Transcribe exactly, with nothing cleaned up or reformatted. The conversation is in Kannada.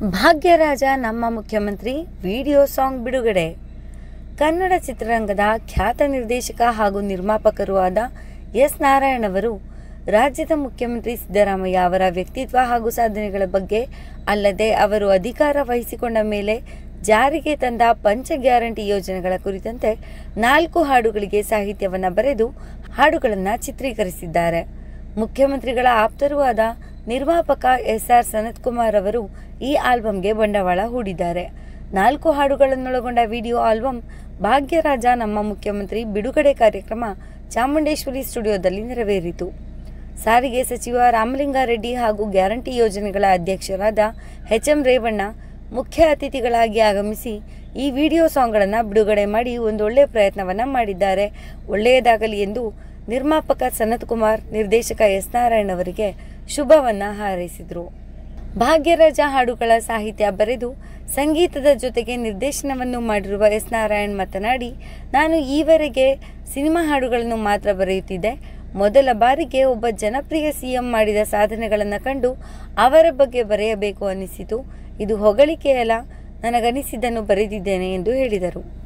ಭಾಗ್ಯರಾಜ ನಮ್ಮ ಮುಖ್ಯಮಂತ್ರಿ ವಿಡಿಯೋ ಸಾಂಗ್ ಬಿಡುಗಡೆ. ಕನ್ನಡ ಚಿತ್ರರಂಗದ ಖ್ಯಾತ ನಿರ್ದೇಶಕ ಹಾಗೂ ನಿರ್ಮಾಪಕರೂ ಆದ ಎಸ್ ನಾರಾಯಣ್ ಅವರು ರಾಜ್ಯದ ಮುಖ್ಯಮಂತ್ರಿ ಸಿದ್ದರಾಮಯ್ಯ ಅವರ ವ್ಯಕ್ತಿತ್ವ ಹಾಗೂ ಸಾಧನೆಗಳ ಬಗ್ಗೆ, ಅಲ್ಲದೆ ಅವರು ಅಧಿಕಾರ ವಹಿಸಿಕೊಂಡ ಮೇಲೆ ಜಾರಿಗೆ ತಂದ ಪಂಚ ಗ್ಯಾರಂಟಿ ಯೋಜನೆಗಳ ಕುರಿತಂತೆ ನಾಲ್ಕು ಹಾಡುಗಳಿಗೆ ಸಾಹಿತ್ಯವನ್ನು ಬರೆದು ಹಾಡುಗಳನ್ನು ಚಿತ್ರೀಕರಿಸಿದ್ದಾರೆ. ಮುಖ್ಯಮಂತ್ರಿಗಳ ಆಪ್ತರೂ ಆದ ನಿರ್ಮಾಪಕ ಎಸ್ ಆರ್ ಸನತ್ ಕುಮಾರ್ ಅವರು ಈ ಆಲ್ಬಂಗೆ ಬಂಡವಾಳ ಹೂಡಿದ್ದಾರೆ. ನಾಲ್ಕು ಹಾಡುಗಳನ್ನೊಳಗೊಂಡ ವಿಡಿಯೋ ಆಲ್ಬಂ ಭಾಗ್ಯರಾಜ ನಮ್ಮ ಮುಖ್ಯಮಂತ್ರಿ ಬಿಡುಗಡೆ ಕಾರ್ಯಕ್ರಮ ಚಾಮುಂಡೇಶ್ವರಿ ಸ್ಟುಡಿಯೋದಲ್ಲಿ ನೆರವೇರಿತು. ಸಾರಿಗೆ ಸಚಿವ ರಾಮಲಿಂಗಾರೆಡ್ಡಿ ಹಾಗೂ ಗ್ಯಾರಂಟಿ ಯೋಜನೆಗಳ ಅಧ್ಯಕ್ಷರಾದ ಎಚ್ ಎಂ ರೇವಣ್ಣ ಮುಖ್ಯ ಅತಿಥಿಗಳಾಗಿ ಆಗಮಿಸಿ ಈ ವಿಡಿಯೋ ಸಾಂಗ್ಗಳನ್ನು ಬಿಡುಗಡೆ ಮಾಡಿ ಒಂದೊಳ್ಳೆಯ ಪ್ರಯತ್ನವನ್ನು ಮಾಡಿದ್ದಾರೆ. ಒಳ್ಳೆಯದಾಗಲಿ ಎಂದು ನಿರ್ಮಾಪಕ ಸನತ್ ಕುಮಾರ್, ನಿರ್ದೇಶಕ ಎಸ್ ನಾರಾಯಣ್ ಅವರಿಗೆ ಶುಭವನ್ನ ಹಾರೈಸಿದರು. ಭಾಗ್ಯರಾಜ ಹಾಡುಗಳ ಸಾಹಿತ್ಯ ಬರೆದು ಸಂಗೀತದ ಜೊತೆಗೆ ನಿರ್ದೇಶನವನ್ನು ಮಾಡಿರುವ ಎಸ್ ನಾರಾಯಣ್ ಮಾತನಾಡಿ, ನಾನು ಈವರೆಗೆ ಸಿನಿಮಾ ಹಾಡುಗಳನ್ನು ಮಾತ್ರ ಬರೆಯುತ್ತಿದ್ದೆ. ಮೊದಲ ಬಾರಿಗೆ ಒಬ್ಬ ಜನಪ್ರಿಯ ಸಿಎಂ ಮಾಡಿದ ಸಾಧನೆಗಳನ್ನು ಕಂಡು ಅವರ ಬಗ್ಗೆ ಬರೆಯಬೇಕು ಅನ್ನಿಸಿತು. ಇದು ಹೊಗಳಿಕೆಯಲ್ಲ, ನನಗನಿಸಿದ್ದನ್ನು ಬರೆದಿದ್ದೇನೆ ಎಂದು ಹೇಳಿದರು.